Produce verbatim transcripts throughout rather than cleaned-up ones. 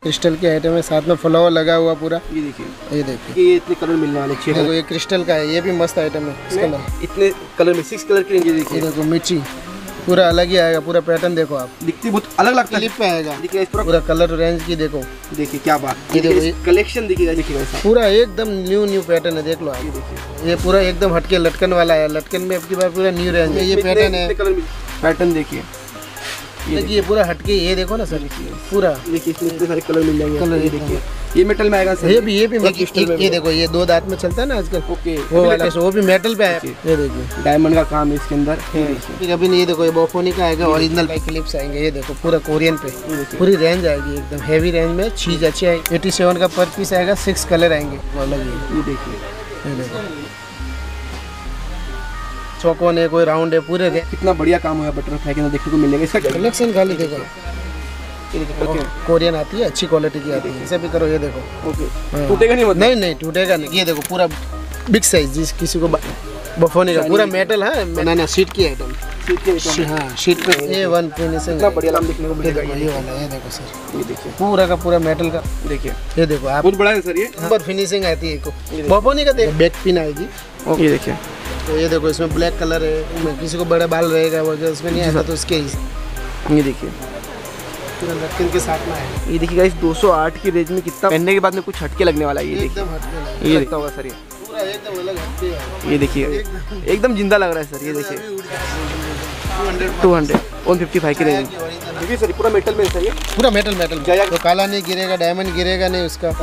Crystal की item है, साथ में फ्लावर लगा हुआ पूरा। ये देखिए, ये देखिए ये इतने कलर मिलने वाले छह। देखो ये क्रिस्टल का है, ये भी मस्त आइटम है। इसका नाम इतने कलर में सिक्स कलर की रेंज। देखिए ये देखो मिर्ची पूरा अलग ही आएगा, पूरा पैटर्न देखो आप, दिखती बहुत अलग लगता है, क्लिप पे आएगा। देखिए पूरा पूरा कलर रेंज की देखो, देखिए क्या बात। ये देखो कलेक्शन देखिएगा, देखिए पूरा एकदम न्यू न्यू पैटर्न है, देख लो आप। ये देखिए ये पूरा एकदम हटके लटकन वाला है, लटकन में आपकी बार पूरा न्यू रेंज है। ये पैटर्न है, पैटर्न देखिए, देखिए ये पूरा हटके, ये देखो ना सर पूरा, देखिए इसमें इतने सारे कलर मिल जाएंगे। कलर ये देखिए, ये मेटल में आएगा सर। ये भी ये भी ये देखो ये दो दांत में चलता है ना आजकल, ओके वो वाला, वो भी मेटल पे है। ये देखिए डायमंड का काम है इसके अंदर। अभी नहीं, ये देखो ये बोफोनी का आएगा, ओरिजिनल क्लिप्स आएंगे। ये देखो पूरा कोरियन पे पूरी रेंज आएगी, एकदम हेवी रेंज में चीज अच्छी आएगी। एटी सेवन का पर पीस आएगा, सिक्स कलर आएंगे अलग। ये देखिए, ये देखो चौकोन है, कोई राउंड है, पूरे कितना बढ़िया काम हुआ बटरफ्लाई के अंदर देखने को मिलेगा। इसका कलेक्शन खाली देखो, कोरियन आती है, अच्छी क्वालिटी की आती है। इसे भी करो, ये देखो ओके, टूटेगा नहीं? नहीं नहीं टूटेगा नहीं। ये देखो पूरा बिग साइज, जिस किसी को बफोनी का पूरा मेटल है, बनाना शीट की आइटम। हाँ शीट पे ये वन फिनिशिंग, इतना बढ़िया काम देखने को मिलेगा। ये वाला ये देखो सर, ये देखिए पूरा का पूरा मेटल का। देखिए ये देखो आप, बहुत बड़ा है सर, ये नंबर फिनिशिंग आती है। बफोनी का देखो बैक पिन आएगी। ये देखिए, तो ये देखो इसमें ब्लैक कलर है, किसी को बड़ा बाल रहेगा वो उसमें नहीं आता तो उसके। ये देखिए लटकन के साथ में है। ये देखिए गाइस दो सौ आठ की रेंज में कितना पहनने के बाद में कुछ हटके लगने वाला है। ये एकदम हटके ये लगता होगा सर, ये पूरा एकदम अलग हटके है। ये देखिए एकदम जिंदा लग रहा है सर। ये देखिए two hundred one fifty five की रेंज देखिए सर, पूरा मेटल में सर, ये पूरा मेटल मेटल तो काला नहीं गिरेगा, डायमंड गिरेगा नहीं उसका।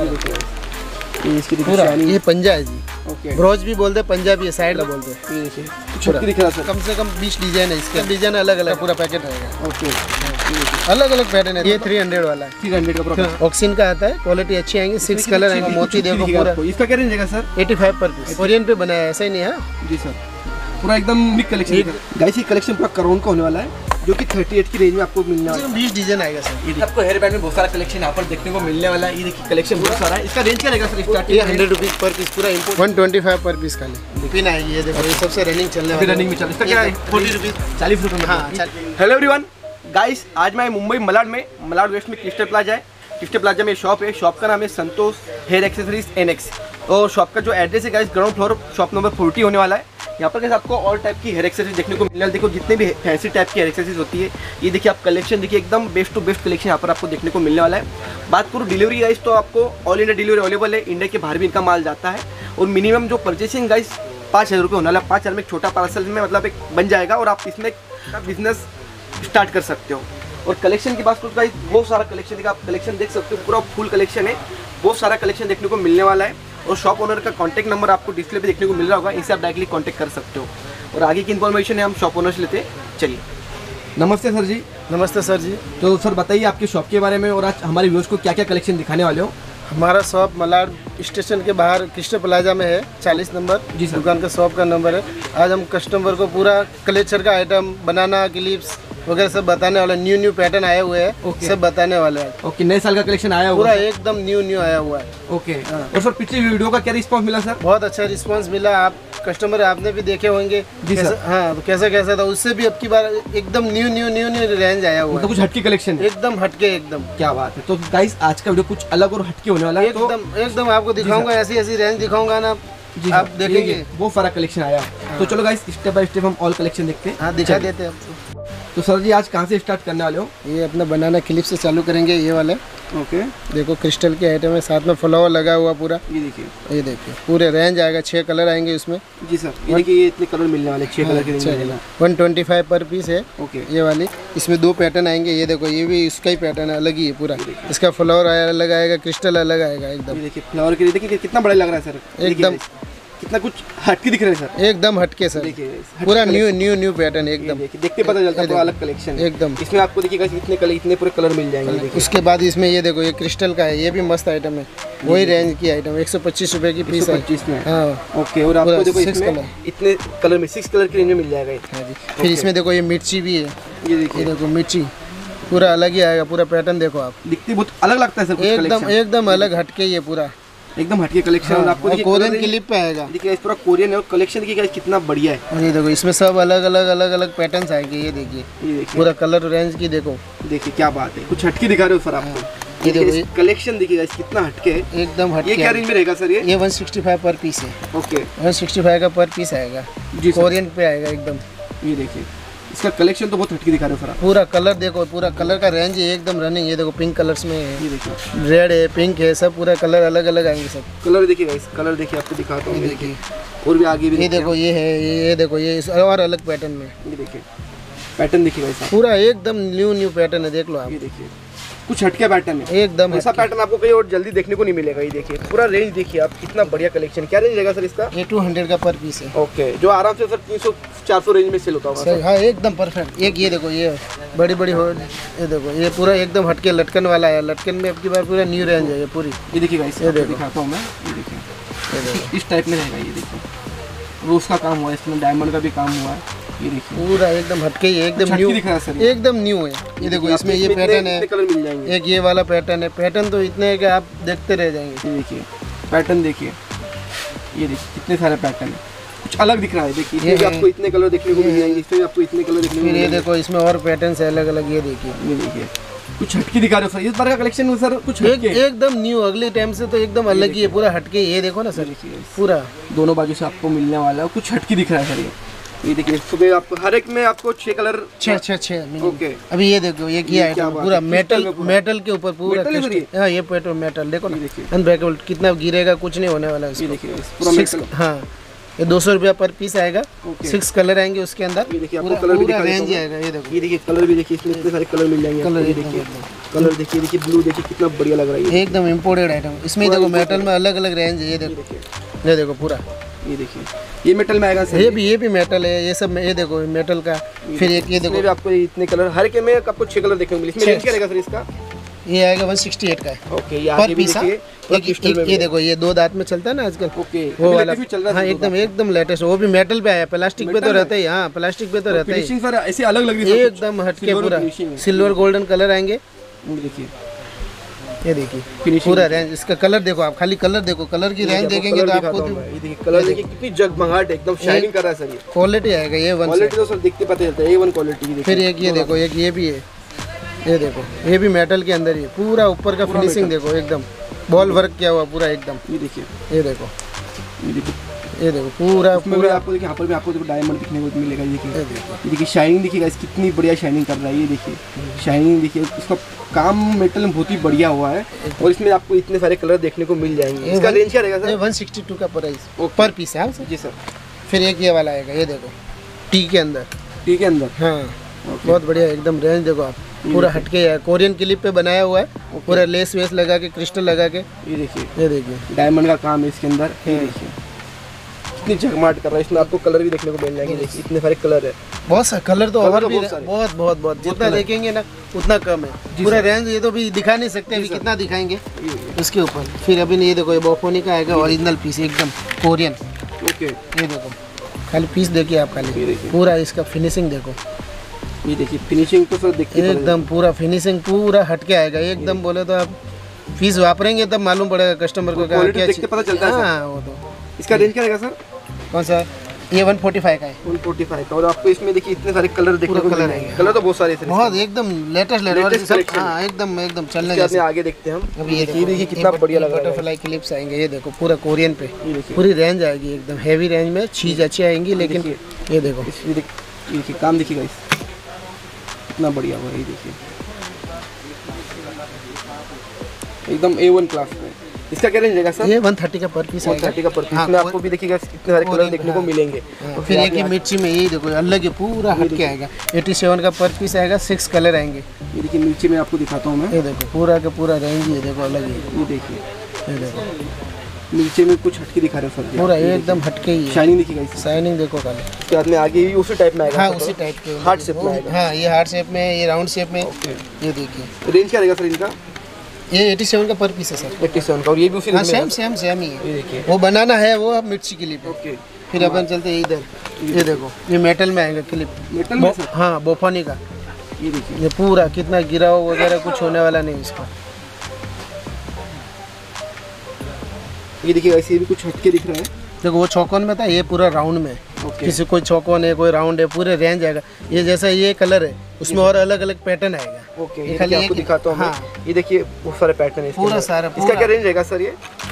इसकी पूरा ये पंजा है जी, ओके ब्रोच भी बोलते हैं, पंजाबी है, साइड में बोलते हैं। ये देखिए छुट्टी दिख रहा है सर, कम से कम बीस डिजाइन है इसका, डिजाइन अलग अलग पूरा पैकेट रहेगा। ओके अलग अलग पैटर्न है। ये थ्री हंड्रेड वाला है, थ्री हंड्रेड का पूरा ऑक्सीजन का आता है, क्वालिटी अच्छी आएंगी। सिक्स कलर आएंगे, मोती देखो पूरा। इसका क्या रेंज है sir? Eighty five per piece, Korean पे बनाया है, ऐसा ही नहीं है जी सर। पूरा एकदम बिग कलेक्शन गाइस, ये कलेक्शन पूरा करोड़ का होने वाला है, जो कि अड़तीस की रेंज में आपको मिलने वाला है। बीस डिजाइन आएगा सर। ये आपको हेयर बैंड में बहुत सारा कलेक्शन यहाँ पर देखने को मिलने वाला है। ये देखिए कलेक्शन बहुत सारा है। इसका रेंज क्या रहेगा सर? स्टार्टिंग ये हंड्रेड रुपीज पर पीस, पूरा one twenty five per piece खाली पिन आएगी। ये देखो ये सबसे रनिंग चलने वाला, रनिंग में चल। इसका क्या है? फोर्टी रुपीज, चालीस रुपये में। हाँ। हेलो एवरीवन गाइस, आज मैं मुंबई मलाड में, मलाड वेस्ट में क्रिस्टल प्लाजा है। क्रिस्टल प्लाजा में शॉप है, शॉप का नाम है Santosh hair accessories N X. और शॉप का जो एड्रेस है guys, ground floor, shop number forty होने वाला है। यहाँ पर आपको ऑल टाइप की हेयर एक्सेसरीज देखने को मिलने वाला। देखो जितने भी फैंसी टाइप की हेयर एक्सेसरीज होती है, ये देखिए आप कलेक्शन देखिए, एकदम बेस्ट टू बेस्ट कलेक्शन यहाँ पर आपको देखने को मिलने वाला है। बात करूँ डिलीवरी गाइस, तो आपको ऑल इंडिया डिलीवरी अवेलेबल है, इंडिया के बाहर भी इनका माल जाता है। और मिनिमम जो परचेसिंग गाइस पाँच हज़ार रुपये होने वाला है। पाँच हज़ार में एक छोटा पार्सल में मतलब एक बन जाएगा और आप इसमें बिजनेस स्टार्ट कर सकते हो। और कलेक्शन की बात करूँ गाइस, बहुत सारा कलेक्शन देखा, आप कलेक्शन देख सकते हो, पूरा फुल कलेक्शन है, बहुत सारा कलेक्शन देखने को मिलने वाला है। और शॉप ओनर का कॉन्टैक्ट नंबर आपको डिस्प्ले पे देखने को मिल रहा होगा, इससे आप डायरेक्टली कॉन्टैक्ट कर सकते हो। और आगे की इन्फॉर्मेशन है हम शॉप ओनर से लेते हैं। चलिए, नमस्ते सर जी। नमस्ते सर जी। तो सर बताइए आपकी शॉप के बारे में, और आज हमारे व्यूअर्स को क्या क्या कलेक्शन दिखाने वाले हो? हमारा शॉप मलाड स्टेशन के बाहर क्रिस्टल प्लाजा में है, चालीस नंबर जी सर। दुकान का शॉप का नंबर है। आज हम कस्टमर को पूरा कलेक्शन का आइटम, बनाना क्लिप्स वगैरह सब बताने वाले, न्यू न्यू पैटर्न आए हुए हैं, okay. सब बताने वाले हैं। ओके, नए साल का कलेक्शन आया हुआ पूरा एकदम न्यू न्यू आया हुआ है। ओके हाँ। और सर पिछली वीडियो का क्या रिस्पांस मिला सर? बहुत अच्छा रिस्पांस मिला, आप कस्टमर आपने भी देखे होंगे जी सर। हाँ, तो कैसा कैसा था, उससे भी अब की बार एकदम new new new new range आया हुआ है, तो कुछ हटके कलेक्शन, एकदम हटके, एकदम क्या बात है। तो गाइस आज का वीडियो कुछ अलग और हटके होने वाला है, एकदम एकदम आपको दिखाऊंगा, ऐसी ऐसी रेंज दिखाऊंगा ना जी, आप देखेंगे बहुत सारा कलेक्शन आया। तो चलो गाइस स्टेप बाय स्टेप हम ऑल कलेक्शन देखते हैं। हाँ दिखा देते हैं आपको। तो सर जी आज कहाँ से स्टार्ट करने वाले हो? ये अपना बनाना क्लिप से चालू करेंगे, ये वाले। ओके देखो क्रिस्टल की आइटम है, साथ में फ्लावर लगा हुआ पूरा। ये देखिए, ये देखिए पूरे रेंज आएगा, छह कलर आएंगे उसमें जी सर। ये देखिए ये इतने कलर मिलने वाले, छह कलर के रेंज में one twenty five per piece है। ओके, ये वाली, इसमें दो पैटर्न आएंगे। ये देखो ये भी इसका ही पैटर्न है, अलग ही है पूरा। इसका फ्लावर अलग आएगा, क्रिस्टल अलग आएगा एकदम। ये देखिए फ्लावर के, देखिए कितना बड़ा लग रहा है सर, एकदम कितना कुछ हटके दिख रहा है सर, एकदम हटके सर, पूरा न्यू न्यू न्यू पैटर्न एकदम। देखते पता चलता है अलग कलेक्शन एकदम। इसमें आपको देखिएगा इतने कलर, इतने पूरे कलर मिल जाएंगे। उसके बाद इसमें ये देखो ये क्रिस्टल का है, ये भी मस्त आइटम है, वही रेंज की आइटम, एक सौ पच्चीस रुपए की पीस है। पच्चीस में हाँ ओके। और आपको देखो इसमें इतने कलर में सिक्स कलर की रेंज में मिल जाएगा। हाँ जी। फिर इसमें देखो ये मिर्ची भी है, ये देखिए, देखो मिर्ची पूरा अलग ही आएगा, पूरा पैटर्न देखो आप, दिखती बहुत अलग लगता है सर, एकदम एकदम अलग हटके, ये पूरा एकदम हटके कलेक्शन। हाँ, और आपको और कोरियन क्लिप पे आएगा, देखिए इस पूरा कोरियन है। और कलेक्शन देखिए कितना बढ़िया है। और ये देखो इसमें सब अलग अलग अलग अलग पैटर्न्स आएंगे। ये देखिए ये देखिए पूरा कलर रेंज की देखो, देखिए क्या बात है, कुछ हटके दिखा रहे हो सर आपको। ये देखो ये कलेक्शन देखिए गाइस कितना हटके है, एकदम हटके। ये क्या रेंज में रहेगा सर ये? ये one sixty five per piece है। ओके वन सिक्सटी फाइव का पर पीस आएगा जी सर। कोरियन पे आएगा एकदम। ये देखिए इसका कलेक्शन तो बहुत हटके दिखा रहे हो सर आप। पूरा कलर देखो, पूरा कलर का रेंज है एकदम रनिंग। ये देखो पिंक कलर्स में है, ये देखिए रेड है, पिंक है, सब पूरा कलर अलग अलग आएंगे सब। कलर देखिए गाइस, कलर देखिए आपको दिखाता हूँ। ये देखिए और भी आगे भी ये देखो ये है, ये ये देखो ये इस- और अलग पैटर्न में। ये देखिए पैटर्न देखिए गाइस आप। पूरा एकदम न्यू न्यू पैटर्न है, देख लो आप। ये देखिए कुछ हटके पैटर्न है, एकदम ऐसा हटके। पैटर्न आपको कहीं और जल्दी देखने को नहीं मिलेगा। ये देखिए पूरा रेंज देखिए आप, कितना बढ़िया कलेक्शन। क्या रेंज रहेगा सर इसका? ये टू हंड्रेड का पर पीस है। ओके, जो आराम से सर तीन सौ चार सौ रेंज में सेल होता होगा सही, हाँ एकदम परफेक्ट। एक ये देखो ये बड़ी बड़ी हो, ये देखो ये पूरा एकदम हटके लटकन वाला है। लटकन में अब की बार पूरा न्यू रेंज है ये पूरी। ये देखिए गाइस, ये ये देखो। दिखाता हूँ मैं। ये देखिए ये देखो इस टाइप में रहेगा। ये देखिए रोज का काम हुआ है इसमें, डायमंड का भी काम हुआ है। ये देखिए पूरा एकदम हटके ही है, एकदम हटके न्यू, दिख रहा है सर ये। एकदम न्यू है। ये देखो इसमें ये पैटर्न है, कलर मिल जाएंगे। एक ये वाला पैटर्न है। पैटर्न तो इतने हैं कि आप देखते रह जाएंगे। ये देखिए पैटर्न देखिए, ये देखिए कितने सारे पैटर्न है, कुछ अलग दिख रहा है। देखिए इसमें भी आपको इतने कलर देखने को मिल जाएंगे, इसमें भी आपको इतने कलर देखने को फिर मिल ये जाएंगे। देखो इसमें और पैटर्न है अलग अलग। ये देखिए ये देखिए कुछ हटके दिखा रहे हो सर, इस बार का कलेक्शन सर कुछ एक हटके है। एकदम न्यू, अगले टाइम से तो एकदम अलग ही है, पूरा हटके। ये देखो ना सर, देखिए पूरा दोनों बाजू से आपको मिलने वाला है, कुछ हटके दिख रहा है सर ये। ये देखिए सुबह आपको हर एक में आपको छह कलर। छः छः छः मिनिमम। ओके अभी ये देखो ये किया ये क्या है बात पूरा है, मेटल, क्रिस्टल में पूरा। मेटल के ऊपर पूरा मेटल है सर ये? क्रिस्टल। हाँ ये पेट्रोल मेटल देखो ना, ये देखिए। अनब्रेकेबल। कितना गिरेगा कुछ नहीं होने वाला है ये इसको। देखिए पूरा सिक्स, मेटल। हाँ ये दो सौ रुपया पर पीस आएगा। ओके। सिक्स कलर आएंगे उसके अंदर। ये देखिए आपको पूरा कलर भी पूरा दिखा रेंज देता हूँ। आएगा। ये देखो ये देखिए कलर भी देखिए, इसमें इतने सारे कलर मिल जाएंगे कलर आपको। ये एकदम देखिए एकदम कलर देखिए, देखिए ब्लू देखिए कितना बढ़िया लग रहा है ये। एकदम इम्पोर्टेड आइटम। इसमें देखो मेटल में अलग अलग रेंज है। ये ये देखो, देखिए ये देखो पूरा ये देखिए ये मेटल में आएगा सर। ये भी ये भी मेटल है। ये सब में ये देखो मेटल का। फिर एक ये इसमें देखो भी आपको इतने कलर, हर के में आपको छह कलर देखने को मिले। इसमें छह। रेंज क्या रहेगा सर इसका? ये आएगा वन सिक्सटी एट का है ओके, ये पर आगे भी पीस। हाँ देखिए पूरा एक- क्रिस्टल में एक- ये देखो ये दो दांत में चलता है ना आजकल, ओके वो वाला चल रहा हाँ है एकदम एकदम लेटेस्ट। वो भी मेटल पे आया, प्लास्टिक पे तो मेटल रहता ही। हाँ प्लास्टिक पे तो रहता ही। फिनिशिंग सर ऐसे अलग लग रही है सर कुछ। एकदम हटके Silver पूरा finishing है। सिल्वर गोल्डन कलर आएंगे। ये देखिए ये देखिए फिनिशिंग पूरा रेंज। इसका कलर देखो आप, खाली कलर देखो, कलर की रेंज देखेंगे तो आपको ये देखिए कलर देखिए कितनी जगमगाहट, एकदम शाइनिंग कर रहा है सर ये। क्वालिटी आएगा ये वन से। क्वालिटी तो सर देखते पता चलता है, ए वन क्वालिटी। फिर एक ये देखो, एक ये भी है। ये देखो ये भी मेटल के अंदर ही है। पूरा ऊपर का फिनिशिंग देखो, एकदम बॉल वर्क किया हुआ पूरा एकदम। ये देखिए ये देखो ये देखिए ये देखो पूरा इसमें भी पूरा आपको देखिए, यहाँ पर भी आपको देखो डायमंड दिखने को मिलेगा। ये देखिए ये देखो ये देखिए शाइनिंग देखिए गाइस, कितनी बढ़िया शाइनिंग कर रहा है। ये देखिए शाइनिंग देखिए, इसका काम मेटल में बहुत ही बढ़िया हुआ है। और इसमें आपको इतने सारे कलर देखने को मिल जाएंगे। इसका रेंज क्या रहेगा ये सर? वन सिक्सटी टू का प्राइस ओके। पर पीस है। हाँ सर। जी सर। फिर एक ये वाला आएगा। ये देखो टी के अंदर। ठीक है अंदर। हाँ बहुत बढ़िया एकदम रेंज देखो आप, पूरा हटके है। कोरियन क्लिप पे बनाया हुआ है, पूरा लेस वेस लगा के, क्रिस्टल लगा के। ये देखिए ये देखिए डायमंड का काम है इसके अंदर। ये देखिए कितनी जगमाट कर रहा है। इसमें आपको कलर भी देखने को मिल जाएंगे। देखिए इतने सारे कलर है। बहुत सारे कलर तो कलर और तो भी बहुत है, सारे। बहुत बहुत बहुत जितना कलर। देखेंगे ना उतना कम है। पूरा रेंज ये तो भी दिखा नहीं सकते अभी, सर। कितना दिखाएंगे ये देखिए। इसके ऊपर। फिर अभी ये देखो ये बोफोनी का आएगा ओरिजिनल पीस एकदम कोरियन। ओके ये देखो खाली पीस देखिए आप, ये खाली देखिए। पूरा इसका फिनिशिंग देखो ये देखिए फिनिशिंग तो सर देखिए एकदम पूरा फिनिशिंग पूरा हटके आएगा एकदम। बोले तो आप पीस वापरेंगे तब मालूम पड़ेगा कस्टमर को क्या क्वालिटी क्या देखते पता चलता है सर। हाँ वो तो। इसका रेंज क्या रहेगा सर? कौन सा? ये वन फोर्टी फाइव का है। वन फोर्टी फाइव का। और आपको इसमें देखिए इतने सारे कलर देखने पूरा को कलर मिल है। जाएंगे। कलर तो बहुत सारे हैं सर। बहुत एकदम लेटेस्ट Latest लेटेस्ट collection हाँ एकदम एकदम चलने इसके बाद में जैसे। आगे देखते हैं हम। अभी ये ये देखिए कितना बढ़िया लग रहा है। बटरफ्लाई क्लिप्स आएंगे। ये देखो पूरा कोरियन पे ये देखिए पूरी रेंज आएगी एकदम हेवी रेंज में। चीज अच्छी आएंगी लेकिन देखिए। ये देखो इस- ये देख- ये देखिए काम देखिए गाइस कितना बढ़िया हुआ है। ये देखिए एकदम ए वन क्लास में। इसका क्या रेंज रहेगा सर? ये वन थर्टी का पर पीस वन आएगा। थर्टी का पर पीस हाँ, में आपको भी देखिएगा इतने सारे कलर कोरियन, देखने को हाँ। मिलेंगे। हाँ, और फिर एक ही आगे- मिर्ची में यही देखो अलग ही पूरा हटके आएगा। एटी सेवन का पर पीस आएगा। सिक्स कलर आएंगे। ये देखिए नीचे में आपको दिखाता हूँ मैं। ये देखो पूरा का पूरा रेंज ही है देखो अलग ही। ये देखिए ये देखो नीचे में कुछ हटके दिखा रहे हो सर। पूरा एकदम हटके ही है। शाइनिंग देखिएगा इसकी। शाइनिंग देखो खाली। इसके बाद में आगे भी उसी टाइप में आएगा। हाँ उसी टाइप के हार्ट शेप में आएगा। हाँ ये हार्ट शेप में है, ये राउंड शेप में। ओके। ये देखिए रेंज क्या रहेगा सर इनका? ये एटी सेवन का पर पीस है सर। एट्टी सेवन का। और ये भी उसी हाँ रेंज में सेम सेम सेम ही ये है। देखिए वो बनाना है वो अब मिर्ची के लिए। ओके। फिर अपन चलते हैं इधर। ये देखो ये मेटल में आएगा क्लिप। मेटल में बो- सर? हाँ बोफानी का। ये देखिए ये पूरा कितना गिरा हो वगैरह कुछ होने वाला नहीं इसका। ये देखिए ऐसे भी कुछ हटके दिख रहा है। देखो वो चौकोन में था, ये पूरा राउंड में है। Okay. किसी कोई चौकोन है, कोई राउंड है, पूरे रेंज आएगा। ये जैसा ये कलर है उसमें और अलग अलग पैटर्न आएगा। ओके, ये ये खाली खाली आपको एक- दिखाता हूँ मैं। हाँ। ये देखिए बहुत सारे पैटर्न है इसके पूरा अंदर। सारा, इसका पूरा। क्या रेंज रहेगा सर ये?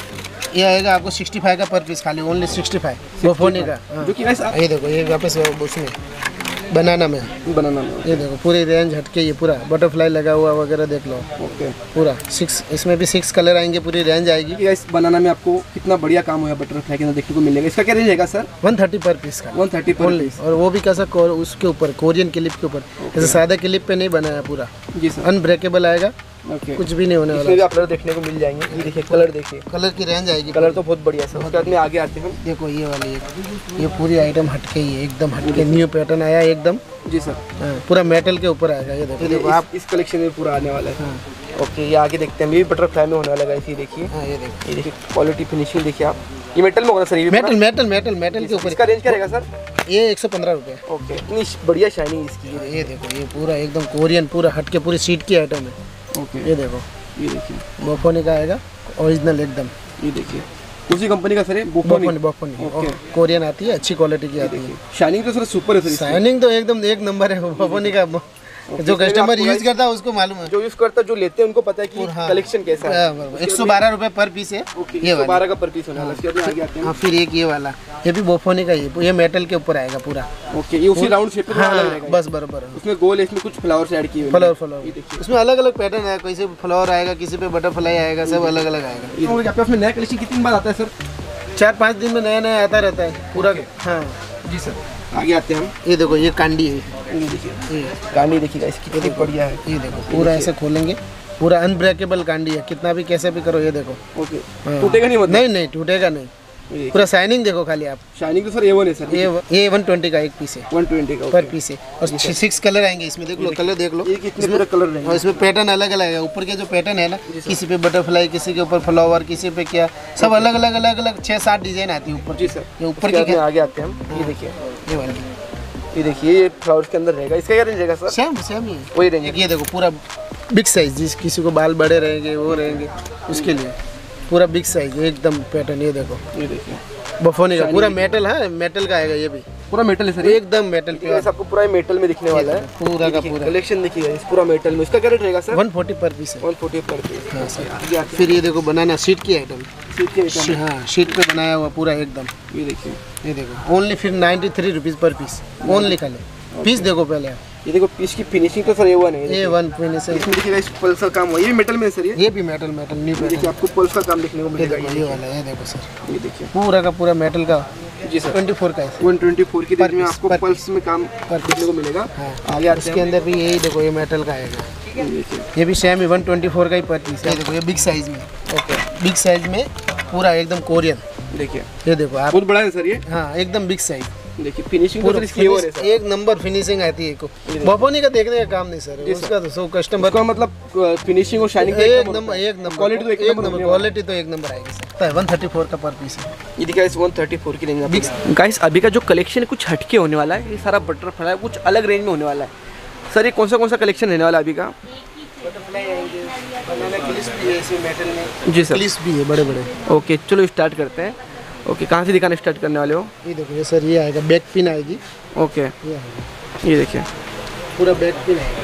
ये आएगा आपको सिक्सटी फाइव का पर पीस, खाली ओनली सिक्सटी फाइव बोफोनी का। हाँ। जो कि गाइस आप ये देखो ये वापस उसमें बनाना में, बनाना में। ये देखो पूरी रेंज हटके, ये पूरा बटरफ्लाई लगा हुआ वगैरह देख लो। ओके, पूरा सिक्स, इसमें भी सिक्स कलर आएंगे, पूरी रेंज आएगी। ये गाइस बनाना में आपको कितना बढ़िया काम हुआ बटरफ्लाई के अंदर देखने को मिलेगा। इसका क्या रेंज रहेगा sir? One thirty per piece का one thirty per only. Piece. और वो भी कैसा कोर, उसके ऊपर कोरियन क्लिप के ऊपर, जैसे सादा क्लिप पे नहीं बनाया, पूरा जी सर। अनब्रेकेबल आएगा, ओके, कुछ भी नहीं होने इसमें भी वाला। आप कलर देखने को मिल जाएंगे। ये देखिए कलर देखिए, कलर की रेंज आएगी। कलर तो बहुत बढ़िया सर। उसके बाद में आगे आते हैं हम। देखो ये वाली एक, ये पूरी आइटम हटके ही है, एकदम हटके न्यू पैटर्न आया एकदम। जी सर। हाँ, पूरा मेटल के ऊपर आएगा। ये देखो, ये देखो देखो आप। आप इस कलेक्शन में पूरा आने वाला है। हाँ ओके, ये आगे देखते हैं। ये भी बटरफ्लाई में होने वाला है। ये देखिए, हाँ, ये देखो ये देखिए क्वालिटी फिनिशिंग देखिए आप। ये मेटल में होगा सर? ये भी मेटल मेटल मेटल मेटल के ऊपर। इसका रेंज क्या रहेगा सर? ये एक सौ पंद्रह रुपये। ओके, इतनी बढ़िया शाइनिंग इसकी। ये देखो, ये पूरा एकदम कोरियन, पूरा हटके पूरी सीट की आइटम है। ओके, ये देखो, ये देखिए, बोफोनी का आएगा ओरिजिनल एकदम। ये देखिए उसी कंपनी का सर है, बोफोनी। बोफोनी बोफोनी ओके। कोरियन आती है, अच्छी क्वालिटी की आती है। शाइनिंग तो सर सुपर है सर इसकी। शाइनिंग तो एकदम एक नंबर है बोफोनी का। जो कस्टमर यूज करता है उसको मालूम है। जो यूज करता है, जो लेते हैं उनको पता है कि हाँ। कलेक्शन कैसा है। एक सौ बारह रुपये पर पीस है ओके, ये एक सौ वाला। बारह का पर पीस होने वाला है। इसके बाद आगे आते हैं। हाँ, फिर एक ये वाला, ये भी बोफोनी का ही है, ये मेटल के ऊपर आएगा पूरा। ओके, ये उसी राउंड शेप में हाँ, अलग रहेगा। बस बराबर है। उसमें गोल है, इसमें कुछ फ्लावर्स ऐड किए हुए हैं। फ्लावर ये फ्लावर देखिए। उसमें अलग अलग पैटर्न है, किसी पे फ्लावर आएगा, किसी पे बटरफ्लाई आएगा, सब अलग अलग आएगा। ये यहाँ पे अपने नया कलेक्शन कितनी बार आता है सर? चार पाँच दिन में नया नया आता रहता है पूरा। हाँ जी सर। आगे आते हैं हम। ये देखो, ये कांडी है। ये देखिए ये गाड़ी देखिएगा इसकी, कितनी बढ़िया है। ये देखो पूरा ऐसे खोलेंगे, पूरा अनब्रेकेबल कांडी है, कितना भी कैसे भी करो। ये देखो, ओके, हाँ। टूटेगा नहीं मतलब? नहीं नहीं टूटेगा नहीं। ये देखिए। पूरा शाइनिंग देखो खाली आप। शाइनिंग तो सर ए वन है सर। ये ये वन ट्वेंटी का एक पीस है, वन ट्वेंटी का पर पीस है। और सिक्स कलर आएंगे इसमें, देख लो कलर देख लो। ये कितने पूरा कलर रहेंगे? और इसमें पैटर्न अलग अलग है। ऊपर के जो पैटर्न है ना, किसी पे बटरफ्लाई, किसी के ऊपर फ्लावर, किसी पे क्या, सब अलग अलग अलग अलग छः सात डिजाइन आती है ऊपर। जी सर। ये ऊपर उसके की बाद में आगे आते हैं हम। ये देखिए, ये वाली ये देखिए, ये फ्लावर्स के अंदर रहेगा। इसका क्या रेंज रहेगा सर? सेम सेम ही है। वही रेंज। एक ये देखो पूरा बिग साइज, जिस किसी को बाल बड़े रहेंगे वो रहेंगे उसके लिए पूरा बिग साइज एकदम पैटर्न। ये देखो ये देखिए बफोनी का पूरा मेटल है, मेटल का आएगा। ये भी पूरा मेटल है सर। एकदम मेटल पे ये आपको पूरा मेटल में दिखने वाला है। पूरा का पूरा कलेक्शन देखिएगा इस पूरा मेटल में। इसका क्या रेट रहेगा sir? One forty per piece है। One forty per piece. हाँ सर। आगे आते फिर ये देखो बनाना शीट की आइटम। हैं। ठीक है, शी- हाँ, शीट पे बनाया हुआ पूरा एकदम। ये देखिए, ये देखो ओनली फिर ninety three rupees per piece only खाली। पीस देखो पहले आप, ये देखो पीस की फिनिशिंग तो सर ए वन है। ये वन फिनिशिंग। इसमें देखिएगा इस पल्स का काम हुआ। ये भी मेटल में है सर। ये ये भी मेटल मेटल न्यू देखिए पैटर्न। आपको पल्स का काम देखने को ये मिलेगा। देखो ये वाला, ये देखो सर, ये देखिए पूरा का पूरा मेटल का जी सर। ट्वेंटी फोर का है। वन ट्वेंटी फोर की रेंज में piece, आपको per पल्स में काम per देखने को मिलेगा। हाँ। आगे आते इसके हैं। अंदर भी यही देखो, ये मेटल का आएगा। ये देखिए, ये भी सेम ही वन ट्वेंटी फोर का ही पर पीस है। ये देखो ये बिग साइज में, ओके, बिग साइज में पूरा एकदम कोरियन। देखिए ये देखो आप, बहुत बड़ा है सर ये। हाँ एकदम बिग साइज। देखिए फिनिशिंग तो पूरा सर इसकी ए वन है सर। एक नंबर फिनिशिंग आती है को। बफोनी का देखने का काम नहीं सर, उसका तो सो कस्टमर उसका मतलब फिनिशिंग और शाइनिंग एक नंबर, एक नंबर क्वालिटी तो एक एक नंबर नंबर होने वाला क्वालिटी तो एक नंबर आएगी सर। वन थर्टी फोर का पर पीस है। ये दिखा इस वन थर्टी फोर की रेंज में। गाइस अभी का जो कलेक्शन है कुछ हटके होने वाला है। ये सारा बटरफ्लाई कुछ अलग रेंज में होने वाला है। सर ये कौन सा कौन सा कलेक्शन रहने वाला है अभी का? बटरफ्लाई आएंगे, बनाना क्लिप्स भी है इसमें मेटल में। जी सर। क्लिप्स भी है बड़े बड़े। ओके चलो स्टार्ट करते हैं। ओके कहाँ से दिखाना स्टार्ट करने वाले हो? ये देखो ये सर, ये आएगा बैक पिन आएगी। ओके ये आएगा ये देखिए, पूरा बैक पिन आएगा।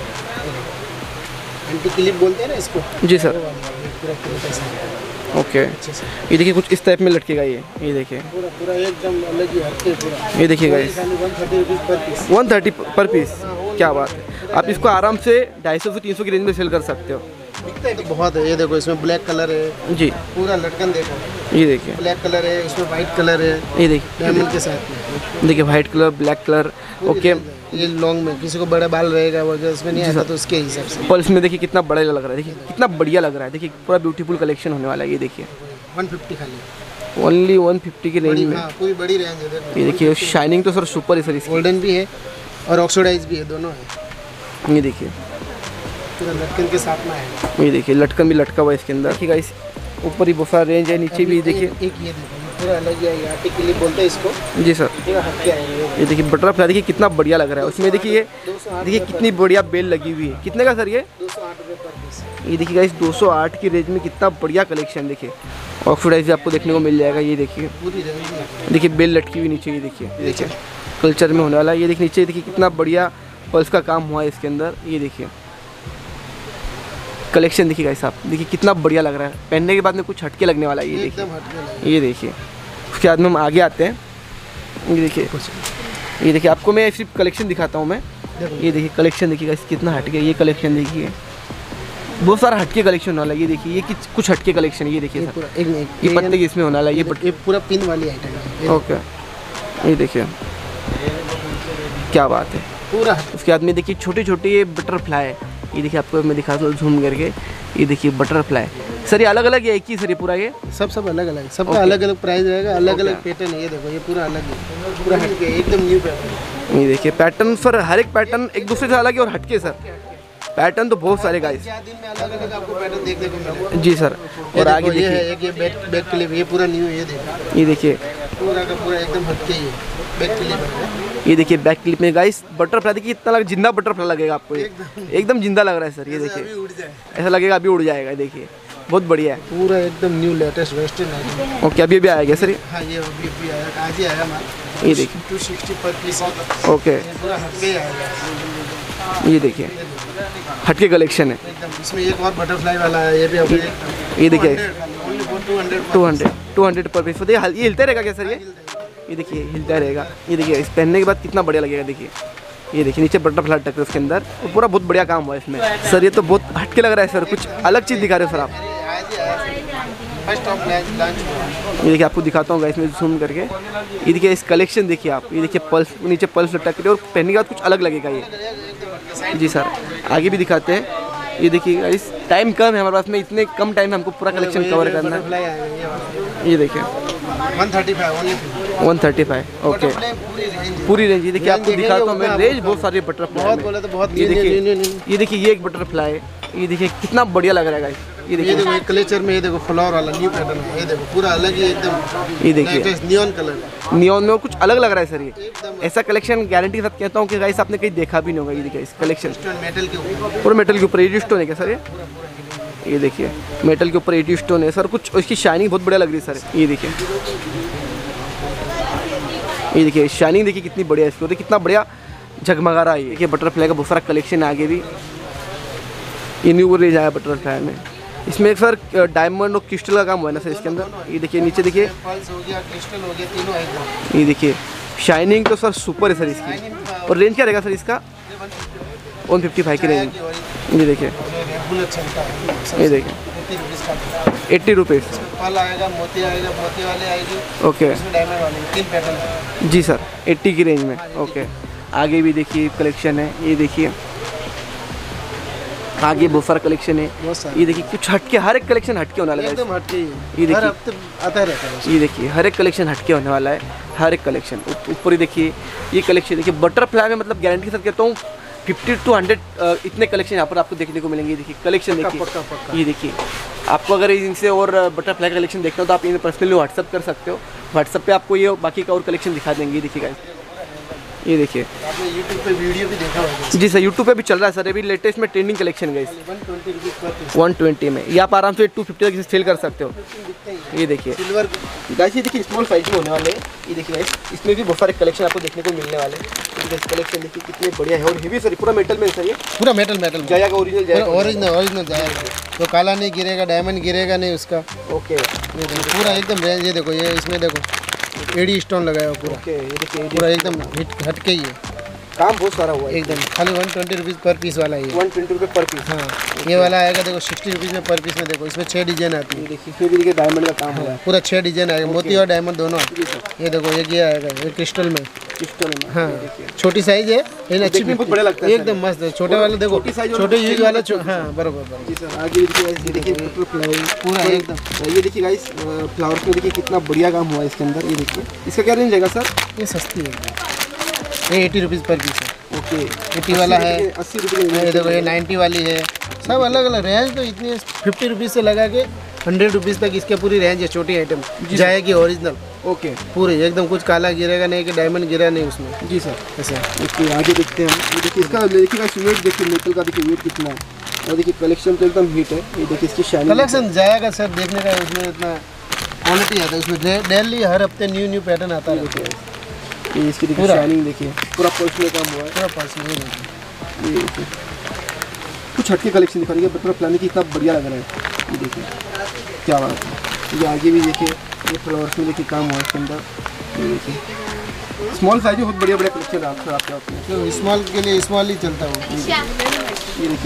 एंटी क्लिप बोलते हैं ना इसको। जी सर। वो वाला आएगा, पूरा क्लिप ऐसा आएगा, ओके अच्छे से ये देखिए कुछ इस टाइप में लटकेगा ये। ये देखिए, पूरा पूरा एकदम अलग ही हटके पूरा। ये देखिए guys one thirty rupees per piece. One thirty per piece. क्या बात है, आप इसको आराम से ढाई सौ से तीन सौ की रेंज में सेल कर सकते हो। बिकता है तो बहुत है। ये देखो इसमें ब्लैक कलर है, जी पूरा लटकन देखो, ये देखिए, ब्लैक कलर है, इसमें वाइट कलर है ये देखिए, डायमंड के साथ में। देखिए white colour black colour. Okay ये लॉन्ग में किसी को बड़ा बाल रहेगा वगैरह इसमें नहीं आता तो उसके हिसाब से पल्स में देखिए कितना बड़ा लग रहा है। देखिए कितना बढ़िया लग रहा है। देखिए पूरा ब्यूटीफुल कलेक्शन होने वाला है। ये देखिए वन फिफ्टी खाली, ओनली वन फिफ्टी की रेंज बड़ी में। हाँ पूरी बड़ी रेंज है। देखो ये देखिए शाइनिंग तो सर सुपर है सर इसकी। गोल्डन भी है और ऑक्सीडाइज भी है, दोनों है। ये देखिए, पूरा लटकन के साथ में आएगा। ये देखिए लटकन भी लटका हुआ है इसके अंदर। ठीक है, इस ऊपर ही बहुत सारा रेंज है, नीचे भी देखिए। एक एक ये देखो, ये पूरा अलग ही है, आर्टिक क्लिप बोलते हैं इसको। जी सर। पूरा हट के आएगा। ये देखिए बटरफ्लाई देखिए कितना बढ़िया लग रहा है। उसमें देखिए ये देखिए कितनी बढ़िया बेल लगी हुई है। कितने का सर ये? दो सौ आठ रुपये पर पीस। ये देखिए गाइस दो सौ आठ की रेंज में कितना बढ़िया कलेक्शन। देखिए ऑक्सीडाइज आपको देखने को मिल जाएगा। ये देखिए, पूरी रेंज देखिए बेल लटकी हुई नीचे, ये देखिए, ये देखिए कल्चर में होने वाला है। ये देखिए नीचे, देखिए कितना बढ़िया पल्स का काम हुआ है इसके अंदर। ये देखिए कलेक्शन देखिए गाइस आप, देखिए कितना बढ़िया लग रहा है, पहनने के बाद में कुछ हटके लगने वाला है। ये देखिए, एकदम हटके ये देखिए। उसके बाद में हम आगे आते हैं। ये देखिए, ये देखिए आपको मैं सिर्फ कलेक्शन दिखाता हूँ मैं। ये देखिए कलेक्शन देखिए गाइस कितना हटके, ये कलेक्शन देखिए बहुत सारा हटके कलेक्शन वाला है। ये देखिए, ये कुछ हटके कलेक्शन है। ये देखिए सर, एक एक ये पत्ते की इसमें होने वाला है। ये ये पूरा पिन वाली आइटम है। ओके, ये देखिए क्या बात है पूरा। उसके बाद में देखिए छोटे छोटे ये बटरफ्लाई है। ये देखिए आपको मैं दिखाता हूँ झूम करके। ये देखिए बटरफ्लाई सर, ये अलग अलग है एक ही सर, ये पूरा ये सब सब अलग अलग, सबका अलग अलग प्राइस रहेगा, अलग अलग पैटर्न है। ये देखो, ये पूरा अलग है, पूरा हटके एकदम न्यू पैटर्न। ये देखिए पैटर्न सर, हर एक पैटर्न एक दूसरे से अलग है और हटके सर। पैटर्न तो बहुत सारे गाइस, दिन में अलग अलग आपको पैटर्न देखने को मिलेगा। जी सर। और आगे ये देखिए, है एक ये बैक बैक क्लिप, ये पूरा न्यू है। ये देखो, ये देखिए पूरा का पूरा एकदम हटके ही है, बैक क्लिप है। ये देखिए बैक क्लिप में गाइस बटरफ्लाई देखिए इतना लग, जिंदा बटरफ्लाई लगेगा आपको, ये एकदम जिंदा लग रहा है सर। ये देखिए उड़ जाए, ऐसा लगेगा अभी उड़ जाएगा। देखिए बहुत बढ़िया है, पूरा एकदम new latest western item. Okay अभी अभी आएगा सर ये। हाँ, ये अभी अभी आया, आज ही आया माल। ये देखिए two sixty per piece, okay, पूरा हटके ही आएगा। ये देखिए हटके कलेक्शन है एकदम। इसमें एक और बटरफ्लाई वाला है, ये भी अभी ये देखिए two hundred two hundred two hundred per piece. ये हल- ये हिलता रहेगा क्या सर ये? ये देखिए हिलता रहेगा। ये देखिए इस पहनने के बाद कितना बढ़िया लगेगा। देखिए ये देखिए नीचे बटरफ्लाई टक है उसके अंदर, और पूरा बहुत बढ़िया काम हुआ है इसमें सर। ये तो बहुत हटके लग रहा है सर, कुछ अलग चीज़ दिखा रहे हो सर आप। First of launch. ये देखिए आपको दिखाता हूँ इसमें जूम करके। ये देखिए इस कलेक्शन देखिए आप, ये देखिए पल्स, नीचे पल्स लटक रही है और पहनने के बाद कुछ अलग लगेगा ये। जी सर आगे भी दिखाते हैं। ये देखिए इस टाइम कम है हमारे पास में, इतने कम टाइम में हमको पूरा कलेक्शन कवर करना है। ये देखिए one thirty five only, one thirty five okay, पूरी रेंज। पूरी रेंज। ये देखिए आपको दिखाता हूँ मैं, रेंज बहुत सारी बटरफ्लाई बहुत में। बोले तो बहुत। ये नहीं, नहीं, नहीं, देखिए, नहीं। ये देखिए ये एक बटरफ्लाई है। ये देखिए कितना बढ़िया लग रहा है गाइस। ये ये देखिए, देखो एक कलेक्चर में, ये देखो फ्लावर वाला न्यू पैटर्न है। ये देखो पूरा अलग ही एकदम, ये देखिए लेटेस्ट नियॉन कलर। नियॉन में और कुछ अलग लग रहा है सर। ये एकदम ऐसा कलेक्शन गारंटी के साथ कहता हूँ कि गाइस आपने कहीं देखा भी नहीं होगा। ये देखिए इस कलेक्शन मेटल के ऊपर, पूरा मेटल के ऊपर एडी स्टोन है क्या सर ये? ये देखिए मेटल के ऊपर एडी स्टोन है सर, कुछ उसकी शाइनिंग बहुत बढ़िया लग रही है सर। ये देखिए, ये देखिए शाइनिंग देखिए कितनी बढ़िया है इसकी, देखिए कितना बढ़िया झगमगा रहा है। देखिए बटरफ्लाई का बहुत सारा कलेक्शन आगे भी, ये न्यू रेंज आया बटरफ्लाई में। इसमें एक सर डायमंड और क्रिस्टल का काम हुआ है ना सर इसके अंदर। ये देखिए नीचे देखिए, पल्स हो गया, क्रिस्टल हो गया, तीनों एकदम। ये देखिए शाइनिंग तो सर सुपर है सर इसकी। और रेंज क्या रहेगा सर इसका? वन फिफ्टी फाइव की रेंज। ये देखिए, रेगुलर चलता है। ये देखिए एट्टी रुपीज़ का एट्टी रुपीज़ फल आएगा, मोती आएगा, मोती वाले आएगी, ओके। इसमें डायमंड वाले तीन पैटर्न है। जी सर एट्टी की रेंज में ओके। आगे भी देखिए कलेक्शन है। ये देखिए आगे बहुत सारा कलेक्शन है। बहुत सारे ये देखिए कुछ हटके, हर एक कलेक्शन हटके होने वाला है। एकदम हटके ही ये है, देखिए। हर हफ्ते आता रहता है। ये देखिए हर एक कलेक्शन हटके होने वाला है, हर एक कलेक्शन। ऊपर ही देखिए ये कलेक्शन देखिए बटरफ्लाई में, मतलब गारंटी के साथ कहता हूँ फिफ्टी टू हंड्रेड इतने कलेक्शन यहाँ पर आपको देखने को मिलेंगे। ये देखिए कलेक्शन देखिए, पक्का, पक्का। ये देखिए आपको अगर इनसे और बटरफ्लाई का कलेक्शन देखना हो तो आप इन्हें पर्सनली व्हाट्सअप कर सकते हो। व्हाट्सअप पे आपको ये बाकी का और कलेक्शन दिखा देंगे। ये देखिए गाइस, ये देखिए आपने यूट्यूब पे वीडियो भी देखा होगा। जी सर यूट्यूब पे भी चल रहा है सर अभी लेटेस्ट में trending collection guys. One twenty rupees per piece one twenty में ये आप आराम से टू फिफ्टी तक सेल कर सकते हो। दिखते ही ये देखिए सिल्वर गाइस, ये देखिए स्मॉल साइज में होने वाले हैं। ये देखिए गाइस, इसमें भी बहुत सारे कलेक्शन आपको देखने को मिलने वाले हैं। कलेक्शन देखिए कितने बढ़िया है और हेवी सर, पूरा मेटल में सर। ये पूरा मेटल मेटल जाया का ओरिजिनल जाया ओरिजिनल ओरिजिनल जाएगा, तो काला नहीं गिरेगा, डायमंड गिरेगा नहीं उसका। ओके ये देखो पूरा एकदम रेंज। ये देखो, ये इसमें देखो एडी स्टोन लगाया हुआ पूरा, ओके। ये देखिए पूरा एकदम हिट हटके ही है काम बहुत सारा हुआ है एकदम। खाली one twenty rupees per piece वाला ही है। वन ट्वेंटी रुपये पर पीस। हाँ, ये वाला आएगा देखो सिक्सटी रुपीज़ में पर पीस में। देखो इसमें छः डिजाइन आती है। ये देखिए इसमें भी देखिए डायमंड का काम हुआ है पूरा छः डिजाइन आएगा, मोती और डायमंड दोनों। ये देखो ये क्या आएगा, ये क्रिस्टल में। क्रिस्टल में। हाँ, छोटी साइज है लेकिन अच्छी, देखने में बहुत बढ़िया लगता है एकदम मस्त है। छोटे वाला देखो, छोटी size और छोटे यूज छोटी वाला छो- हाँ बरोबर बरोबर। जी सर आगे देखिए guys, ये देखिए बटरफ्लाई पूरा एकदम। ये देखिए गाइस फ्लावर्स में देखिए कितना बढ़िया काम हुआ है इसके अंदर। ये देखिए इसका क्या रेंज आएगा सर? ये सस्ती है, ये एटी रुपीज़ पर पीस है। ओके एटी वाला है, अस्सी रुपये ये देखो ये नाइन्टी वाली है। सब अलग अलग रेंज, तो इतनी फिफ्टी रुपीज़ से लगा के हंड्रेड रुपीज़ तक इसके पूरी रेंज है। छोटी आइटम जाएगी ओरिजिनल ओके पूरी एकदम, कुछ काला गिरेगा नहीं कि डायमंड गिरा नहीं उसमें। जी सर। ऐसे ओके आगे देखते हैं हम। ये देखिए इसका देखिएगा वेट देखिए, मेटल का देखिए वेट कितना है। और देखिए कलेक्शन तो एकदम हिट है। ये देखिए इसकी शाइनिंग कलेक्शन जाएगा सर देखने का, उसमें इतना क्वालिटी आता है इसमें, डेली हर हफ्ते न्यू न्यू पैटर्न आता है। ये इसकी देखिए शाइनिंग देखिए, पूरा पर्सनल काम हुआ है, पूरा पर्सनल देखिए। ये देखिए कुछ हटके कलेक्शन दिखा रही है, बट प्लान की इतना बढ़िया लग रहा है। ये देखिए क्या बात है। ये आगे भी देखिए, ये फ्लावर्स में देखिए काम हुआ है इसके अंदर। ये देखिए स्मॉल साइज में बहुत बढ़िया बढ़िया कलेक्शन आपके आपके आपके स्मॉल के लिए स्मॉल ही चलता है। ये देखिए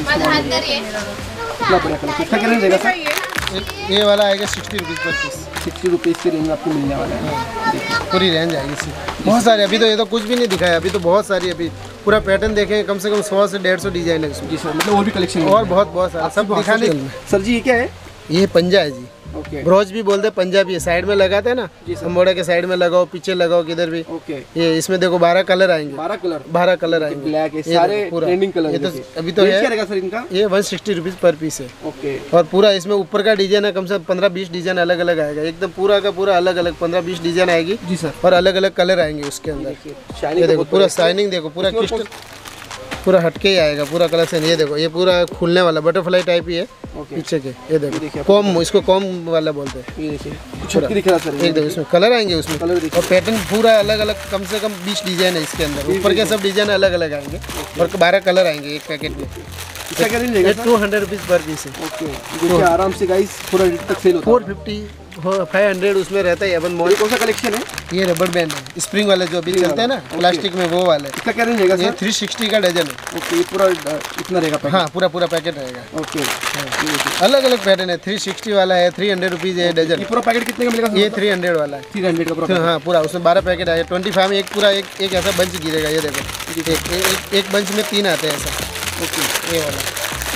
कितना बढ़िया कलेक्शन। इसका क्या रेंज रहेगा सर? ये वाला आएगा sixty rupees per piece. Sixty rupees के रेंज में आपको मिलने वाला है। पूरी रेंज आएगी इसकी, बहुत सारी। अभी तो ये तो कुछ भी नहीं दिखाया, अभी तो बहुत सारी। अभी पूरा पैटर्न देखें, कम से कम सौ से डेढ़ सौ डिजाइन है इसमें। जी सर, मतलब और भी कलेक्शन और बहुत बहुत सारा सब दिखाने। सर जी ये क्या है? ये पंजा है जी, ओके। ब्रोच भी बोलते हैं, पंजाबी है, साइड में लगाते हैं ना, अम्बोड़ा के साइड में लगाओ, पीछे लगाओ, किधर भी। ओके। ये इसमें देखो बारह कलर आएंगे, बारह कलर बारह कलर आएंगे, ब्लैक है सारे ट्रेंडिंग कलर। ये तो अभी तो है, क्या रहेगा सर इनका? ये one sixty rupees per piece है। ओके। और पूरा इसमें ऊपर का डिजाइन है, कम से कम पंद्रह बीस डिजाइन अलग अलग आएगा, एकदम पूरा का पूरा अलग अलग पंद्रह बीस डिजाइन आएगी। जी सर। और अलग अलग कलर आएंगे उसके अंदर। ये देखो पूरा शाइनिंग देखो, पूरा क्रिस्टल पूरा हटके ही आएगा पूरा कलेक्शन। ये देखो ये पूरा खुलने वाला बटरफ्लाई टाइप ही है पीछे के। ये देखो कॉम, इसको कॉम वाला बोलते हैं। ये देखिए कुछ हटके दिख रहा है सर। एक देखो इसमें कलर आएंगे उसमें, और पैटर्न पूरा अलग अलग, कम से कम बीस डिजाइन है इसके अंदर। ऊपर के सब डिजाइन अलग अलग आएंगे और बारह कलर आएंगे एक पैकेट में। इसका क्या रेंज रहेगा? Two hundred rupees per piece है। ओके। देखिए आराम से गाइस पूरा रेट तक सेल होता है। फोर फिफ्टी फाइव हंड्रेड उसमें रहता है। Avon mall. कौन सा कलेक्शन है? ये रबर बैंड है, स्प्रिंग वाले जो अभी चलते हैं ना प्लास्टिक में, वो वाले। इसका क्या रेंज रहेगा ये सर? थ्री सिक्सटी का डजन है। ओके। ये पूरा इतना रहेगा पैकेट? हाँ पूरा पूरा पैकेट रहेगा। ओके। अलग अलग पैटर्न है, थ्री सिक्सटी वाला है, थ्री हंड्रेड रुपीज़ है डजन। ये पूरा पैकेट कितने का मिलेगा? ये थ्री हंड्रेड वाला है। थ्री हंड्रेड का पूरा? हाँ पूरा, उसमें बारह पैकेट आएगा। ट्वेंटी फाइव में एक पूरा एक एक ऐसा बंच गिरेगा। ये देखो एक एक, एक बंच में तीन आते हैं ऐसा। ओके। ये वाला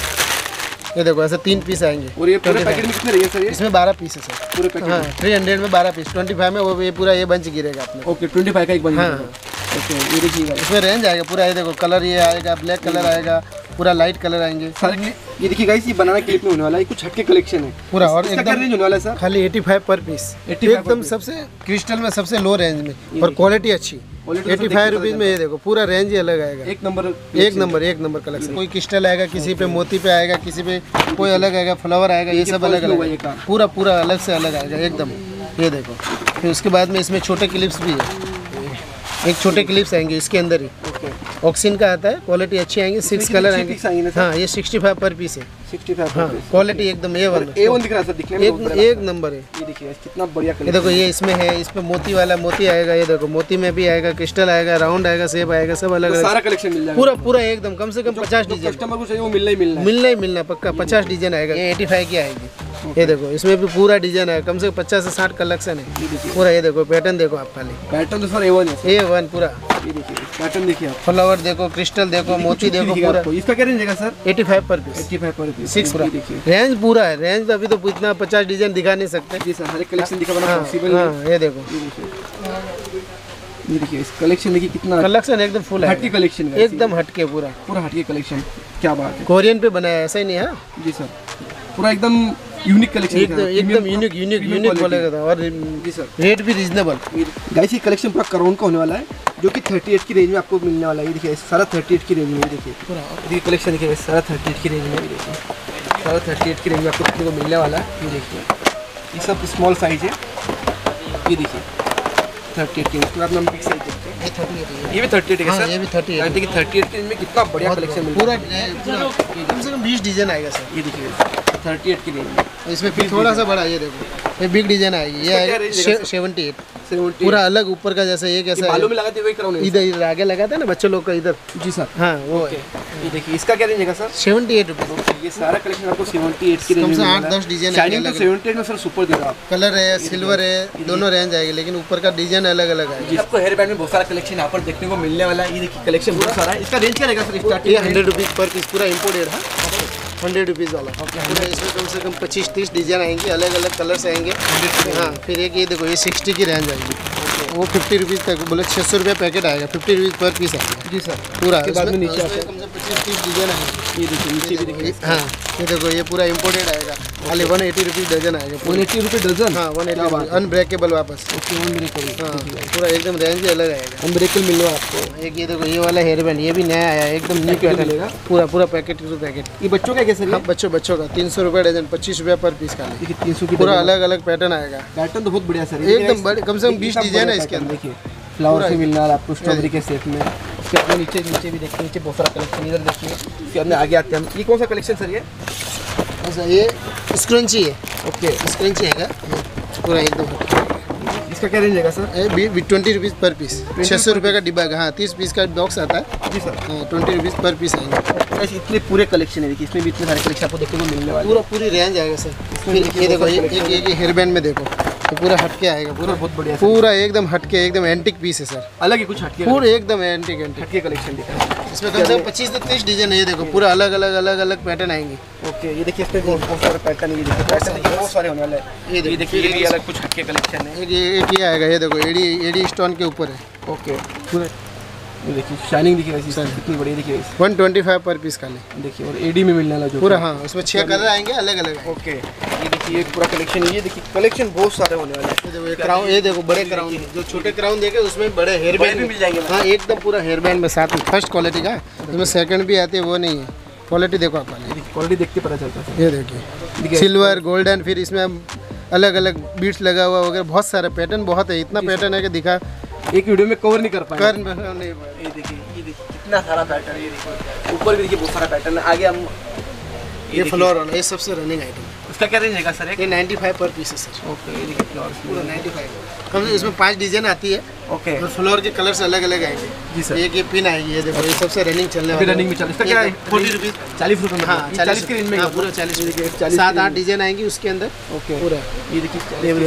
ये देखो ऐसे तीन पीस आएंगे। और ये पूरे पैकेट में कितने रहेंगे सर? ये इसमें बारह पीस है सर पूरे पैकेट। हाँ थ्री हंड्रेड में बारह पीस, ट्वेंटी फाइव में वो ये पूरा ये बंच गिरेगा अपने। ओके। ट्वेंटी फाइव का एक बंच। हाँ। ओके। ये देखिएगा इसमें रेंज आएगा पूरा। ये देखो कलर ये आएगा, ब्लैक कलर आएगा, पूरा लाइट कलर आएंगे सारे। ये देखिए गाइस ये बनाना क्लिप में होने वाला है, कुछ हटके कलेक्शन है पूरा। और इसका क्या एकदम रेंज होने वाला है सर? खाली एटी फाइव पर पीस, एकदम सबसे क्रिस्टल में सबसे लो रेंज में, और क्वालिटी अच्छी। एटी फाइव रुपीज़ में ये देखो पूरा रेंज ही अलग आएगा। एक नंबर एक नंबर एक नंबर कलेक्शन। कोई क्रिस्टल आएगा, किसी पे मोती पे आएगा, किसी पे कोई अलग आएगा, फ्लावर आएगा, ये सब अलग अलग पूरा पूरा अलग से अलग आएगा एकदम। ये देखो फिर उसके बाद में इसमें छोटे क्लिप्स भी है, एक छोटे क्लिप्स आएंगे इसके अंदर ही। ऑक्सीन का आता है, क्वालिटी अच्छी आएंगे, सिक्स कलर आएंगे। हाँ ये सिक्सटी फाइव पर पीस है। Sixty five. हाँ क्वालिटी एकदम ए वन ए वन दिख रहा है सर दिखने में, एक एक नंबर है। ये देखिए कितना बढ़िया ये देखो ये इसमें है, इस पे मोती वाला मोती आएगा। ये देखो मोती में भी आएगा, क्रिस्टल आएगा, राउंड आएगा, सेब आएगा, सब अलग अलग सारा कलेक्शन मिल जाएगा पूरा पूरा एकदम। कम से कम पचास डिजाइन कस्टमर को चाहिए वो मिलना ही मिलना मिलना ही मिलना पक्का। पचास डिजाइन आएगा। ये एटी फाइव की आएगी। ये देखो इसमें भी पूरा डिजाइन है, कम से कम पचास से साठ कलेक्शन है पूरा। ये देखो पैटर्न देखो आप खाली, पैटर्न तो सर ए वन है। ए वन पूरा। ये देखिए पैटर्न देखिए आप, फ्लावर देखो, क्रिस्टल देखो, मोती देखो पूरा। इसका क्या रेंज रहेगा sir? Eighty five per piece, eighty five per piece. Six पूरा रेंज पूरा है। रेंज तो अभी तो इतना पचास डिजाइन दिखा नहीं सकते। जी सर, हर एक कलेक्शन दिखाना पॉसिबल हाँ, है। ये देखो ये देखिए इस कलेक्शन देखिए कितना कलेक्शन एकदम फुल है, हटके कलेक्शन है, एकदम हटके पूरा पूरा हटके कलेक्शन। क्या बात है, कोरियन पे बनाया है, ऐसा ही नहीं है। जी सर पूरा एकदम यूनिक कलेक्शन एकदम एकदम यूनिक यूनिक यूनिक बोलेगा था। और जी सर रेट भी रीजनेबल। गाइस ये कलेक्शन पूरा करोड़ का होने वाला है, जो कि अड़तीस की रेंज में आपको मिलने वाला है। ये देखिए सारा अड़तीस की रेंज में। देखिए पूरा ये कलेक्शन देखिए सारा अड़तीस की रेंज में। देखिए सारा अड़तीस की रेंज में आपको देखने को मिलने वाला है। ये देखिए ये सब स्मॉल साइज है। ये देखिए अड़तीस की रेंज, आप बिग साइज देखते हैं। ये अड़तीस है, ये भी अड़तीस है सर। ये भी अड़तीस है। देखिए अड़तीस की रेंज में कितना बढ़िया कलेक्शन मिल रहा पूरा कम से कम बीस डिजाइन आएगा सर। है। ये देखिए अड़तीस की रेंज में। इसमें फिर थोड़ा सा बड़ा, ये देखो ये बिग डिजाइन आएगी। ये आएगा सेवेंटी एट, सेवेंटी पूरा अलग ऊपर का जैसे एक ऐसा बालों में लगाते हुए कराऊंगा इधर इधर आगे लगाते हैं ना बच्चे लोग का इधर। जी सर हाँ वो है। ये देखिए इसका क्या रेंज है सर? Seventy eight rupees. ये सारा कलेक्शन आपको अठहत्तर की रेंज कम में से मिलेगा। आठ दस डिजाइन शाइनिंग तो अठहत्तर में सर सुपर दे रहा आप। कलर है, सिल्वर है, दोनों रेंज आएगी, लेकिन ऊपर का डिजाइन अलग अलग आएगा। आपको हेयर बैंड में बहुत सारा कलेक्शन यहाँ पर देखने को मिलने वाला है। ये देखिए कलेक्शन बहुत सारा है। इसका रेंज क्या रहेगा सर? ये starting hundred rupees per piece पूरा इम्पोर्टेड है, हंड्रेड रुपीज़ वाला। पूरा इसमें कम से कम पच्चीस तीस डिजाइन आएंगे, अलग अलग कलर्स आएंगे। हाँ फिर एक ये देखो ये सिक्सटी की रेंज आएगी, वो फिफ्टी रुपीज़ तक बोले छः सौ रुपये पैकेट आएगा, फिफ्टी रुपीज़ पर पीस आएगा। जी सर पूरा बाद में नीचे कम से कम पच्चीस तीस डिजाइन आएंगे। ये देखिए नीचे भी देखिए। हाँ ये देखो ये पूरा इम्पोर्टेड आएगा, खाली वन एटी रुपीज़ डजन आएगा। वन एट्टी रुपये डजन? हाँ वन एटी अनब्रेकेबल वापस। Okay unbreakable. हाँ पूरा एकदम रेंज ही अलग आएगा। अनब्रेकेबल मिल रहा है आपको। एक ये देखो ये वाला हेयर बैंड, ये भी नया आया है, एकदम न्यू पैटर्न मिलेगा। पूरा पूरा पैकेट टू पैकेट। ये बच्चों का कैसे? हाँ बच्चों बच्चों का तीन सौ रुपये डजन, पच्चीस रुपये पर पीस का। देखिए तीन सौ की पूरा अलग अलग पैटर्न आएगा। पैटर्न तो बहुत बढ़िया सर, एकदम बड़े, कम से कम बीस डिजाइन है इसके अंदर। देखिए फ्लावर से मिलना है आपको स्ट्रॉबेरी के शेप में। इसके अपने नीचे नीचे भी देखिए, नीचे बहुत सारा कलेक्शन, इधर देखिए। इसके अपने आगे आते हैं हम। ये कौन सा कलेक्शन सर ये? अच्छा ये स्क्रंची है। ओके स्क्रंची है पूरा एकदम। इसका क्या रेंज है sir? Twenty rupees per piece, छः सौ रुपये का डिब्बा है। हाँ तीस पीस का बॉक्स आता है जी सर। हाँ ट्वेंटी रुपीज़ पर पीस आएंगे। इतने पूरे कलेक्शन है, देखिए इसमें भी इतने सारे कलेक्शन आपको देखने को मिलने वाले। पूरा पूरी रेंज आएगा सर। फिर ये देखो ये एक एक हेयर बैंड में देखो ये पूरा हटके आएगा, पूरा बहुत बढ़िया, पूरा एकदम हटके, एकदम एंटिक पीस है सर। अलग ही कुछ हटके, पूरा एकदम एंटिक एंटिक हटके कलेक्शन दिखा है। इसमें कम से कम पच्चीस से तीस डिजाइन है। ये देखो पूरा अलग अलग अलग अलग पैटर्न आएंगे। ओके ये देखिए इसमें बहुत सारे पैटर्न, ये देखिए पैटर्न देखिए बहुत सारे होने वाले हैं। ये देखिए ये भी अलग कुछ हटके कलेक्शन है। एक ये एक ये आएगा, ये देखो एडी एडी स्टोन के ऊपर है। ओके पूरे ये देखिए शाइनिंग देखिए वैसी सर कितनी बढ़िया देखिए one twenty five per piece खाली। देखिए और एडी में मिलने वाला जो पूरा। हाँ उसमें छः कलर आएंगे अलग अलग। ओके ये देखिए ये पूरा कलेक्शन है। ये देखिए कलेक्शन बहुत सारे होने वाले हैं। ये देखो ये क्राउन, ये देखो बड़े क्राउन, जो छोटे क्राउन देखे उसमें बड़े हेयर बैंड भी मिल जाएंगे। हाँ एकदम पूरा हेयर बैंड में साथ में फर्स्ट क्वालिटी का। इसमें सेकंड भी आती है, वो नहीं है। क्वालिटी देखो आप वाली, क्वालिटी देख के पता चलता है। ये देखिए सिल्वर गोल्डन, फिर इसमें अलग अलग बीट्स लगा हुआ वगैरह, बहुत सारे पैटर्न बहुत है। इतना पैटर्न है कि दिखा एक वीडियो में कवर नहीं कर पाए। कर नहीं। ये देखिए ये देखिए कितना सारा पैटर्न है। ये देखिए ऊपर भी देखिए बहुत सारा पैटर्न है। आगे हम ये फ्लोर वाला, ये सबसे रनिंग आइटम। इसका क्या रेंज है सर? ये नाइन्टी फाइव पर पीस है सर। ओके ये देखिए फ्लोर पूरा नाइन्टी फाइव। कम से इसमें पांच डिजाइन आती है। ओके और फ्लोर के कलर्स अलग अलग आएंगे जी सर। एक ये पिन आएगी, ये देखो ये सबसे रनिंग चलने वाला। रनिंग में चल इसका क्या है? फोर्टी रुपीज़ चालीस रुपये में। हाँ चालीस के रेंज में पूरा चालीस रुपये। सात आठ डिजाइन आएंगी उसके अंदर। ओके पूरा ये देखिए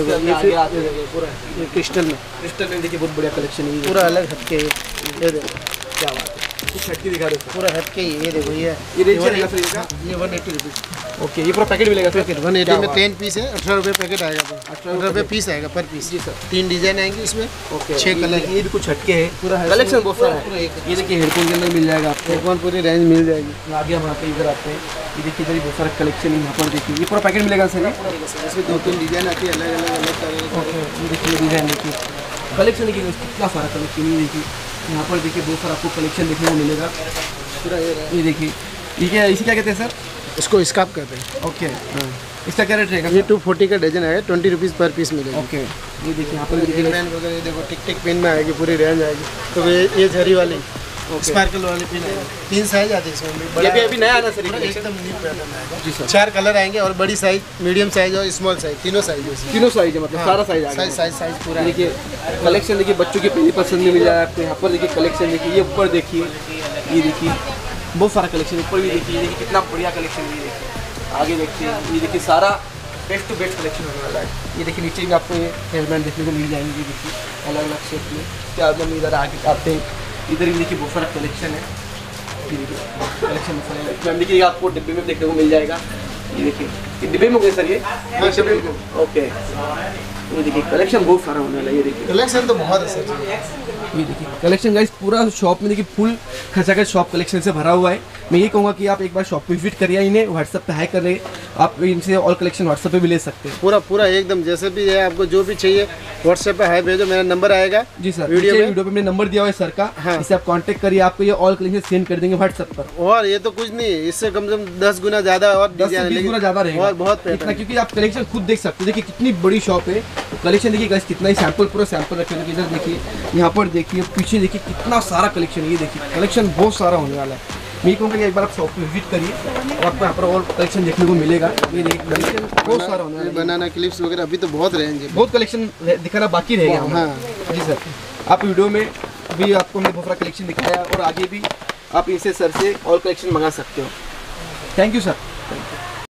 पूरा ये क्रिस्टल में, क्रिस्टल में देखिए बहुत बढ़िया कलेक्शन है। पूरा अलग हटके। ये देखो क्या बात है, कुछ हटके दिखा दो पूरा हटके। ये देखो ये ये रेंज रहेगा सर इसका? ये वन एट्टी रुपीज़। ओके ये पूरा पैकेट मिलेगा सर? वन एटी में टेन पीस है, अठारह रुपये पैकेट आएगा। अठारह रुपये पीस आएगा पर पीस जी सर। तीन डिजाइन आएंगे इसमें। ओके छः कलर। ये भी कुछ हटके है, पूरा कलेक्शन बहुत सारा पूरा है। एक ये देखिए हेडफोन के अंदर मिल जाएगा आपको। हेडफोन पूरी रेंज मिल जाएगी। आगे हम आते हैं, इधर आते हैं। ये देखिए इधर भी बहुत सारा कलेक्शन है। यहाँ पर देखिए ये पूरा पैकेट मिलेगा सर? इसमें दो तीन डिजाइन आती है अलग अलग अलग तरह। ओके ये देखिए डिज़ाइन देखिए, कलेक्शन देखिए कितना सारा कलेक्शन। ये देखिए यहाँ पर देखिए बहुत सारा आपको कलेक्शन देखने को मिलेगा। पूरा ये देखिए ठीक है। इसे क्या कहते हैं सर? इसको स्कार्फ कहते हैं। ओके इसका क्या रेट रहेगा? ये टू फोर्टी का डजन आएगा, ट्वेंटी रुपीज़ पर पीस मिलेगा। ओके ये देखिए यहाँ पर ये देखिए पेन वगैरह, ये देखो टिक टिक पेन में आएगी, पूरी रेंज आएगी। तो ये ये झरी वाली स्पार्कल वाली पेन आएगी। तीन साइज आते हैं इसमें। ये भी अभी नया आना सर? एकदम न्यू पैटर्न आएगा जी सर। चार कलर आएंगे और बड़ी साइज, मीडियम साइज और स्मॉल साइज, तीनों साइज है। तीनों साइज है मतलब सारा साइज आ गया। साइज साइज साइज पूरा देखिए कलेक्शन देखिए बच्चों की पहली पसंद में मिल जाएगा आपको। यहाँ पर देखिए कलेक्शन देखिए, ये ऊपर देखिए, ये देखिए बहुत सारा कलेक्शन। ऊपर भी देखिए, देखिए कितना बढ़िया कलेक्शन है। ये देखिए आगे देखिए, ये देखिए सारा बेस्ट टू बेस्ट कलेक्शन होने वाला है। ये देखिए नीचे भी आपको ये हेयरबैंड देखने को मिल जाएंगे। ये देखिए अलग अलग शेप में। उसके बाद हम इधर आगे आते हैं, इधर भी देखिए बहुत सारा कलेक्शन है। ये देखिए कलेक्शन मैम देखिए आपको डिब्बे में देखने को मिल जाएगा। ये देखिए ये डिब्बे में हो गए सर ये? हाँ डिब्बे में। ओके ये देखिए कलेक्शन बहुत सारा होने वाला है। ये देखिए कलेक्शन तो बहुत है सर। ये देखिए कलेक्शन गाइस पूरा शॉप में देखिए फुल खचाखच शॉप कलेक्शन से भरा हुआ है। मैं ये कहूँगा कि आप एक बार शॉप पे विजिट करिए, इन्हें व्हाट्सएप पे हाई कर रहे, आप इनसे ऑल कलेक्शन व्हाट्सएप पे भी ले सकते हैं। पूरा पूरा एकदम जैसे भी है, आपको जो भी चाहिए व्हाट्सएप पे हाई भेजो, मेरा नंबर आएगा जी सर। वीडियो में वीडियो पे मैंने नंबर दिया हुआ है सर का। हाँ। इससे आप कांटेक्ट करिए, आपको ये ऑल कलेक्शन सेंड कर देंगे व्हाट्सएप पर। और ये तो कुछ नहीं है, इससे कम से कम दस गुना ज्यादा और दस से बीस गुना ज्यादा रहेगा। और बहुत इतना, क्योंकि आप कलेक्शन खुद देख सकते हो। देखिए कितनी बड़ी शॉप है, कलेक्शन देखिए गाइस कितना ही सैंपल पूरा सैंपल रखे हैं। इधर देखिए, यहाँ पर देखिए, पीछे देखिए कितना सारा कलेक्शन है। ये देखिए कलेक्शन बहुत सारा होने वाला है। मैं कहूँगा कि एक बार आप शॉप पे विजिट करिए और आपको यहाँ पर और कलेक्शन देखने को मिलेगा। ये देखिए कलेक्शन बहुत सारा होने वाला है। बनाना क्लिप्स वगैरह अभी तो बहुत रेंज है, बहुत कलेक्शन दिखाना बाकी रहेगा। हाँ जी सर। आप वीडियो में अभी आपको हमने बहुत सारा कलेक्शन दिखाया और आगे भी आप इनसे सर से और कलेक्शन मंगा सकते हो। Thank you sir.